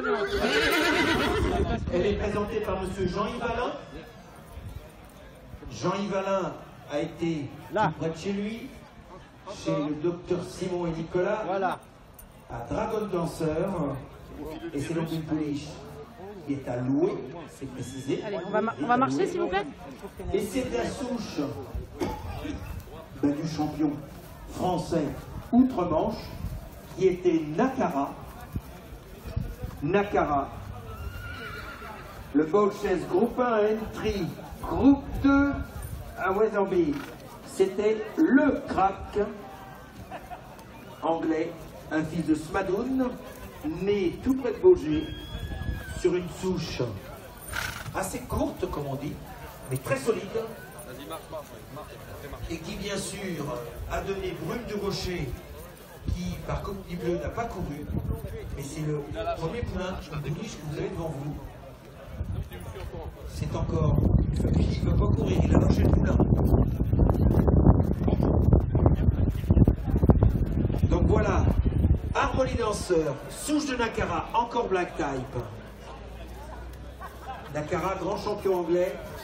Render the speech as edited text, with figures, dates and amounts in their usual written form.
Elle est présentée par monsieur Jean-Yves Alain. Jean-Yves Alain a été tout près de chez lui, chez le docteur Simon et Nicolas, à Dragon Dancer, et c'est donc une pouliche qui est à louer, c'est précisé. Allez, on va marcher s'il vous plaît. Et c'est la souche du champion français outre-Manche, qui était Nakara. Nakara. Le Bolshez groupe 1 entry, groupe 2 à Wetherby. C'était le crack anglais, un fils de Smadoun, né tout près de Baugé, sur une souche assez courte, comme on dit, mais très solide, et qui bien sûr a donné Brune du Rocher, qui par Coquille Bleu n'a pas couru, mais c'est le premier poulain de pouliche que vous avez devant vous. C'est encore lui qui ne veut pas courir, il a lâché le poulain. Donc voilà, Harmonie Danseur, souche de Nakara, encore black type. Nakara, grand champion anglais,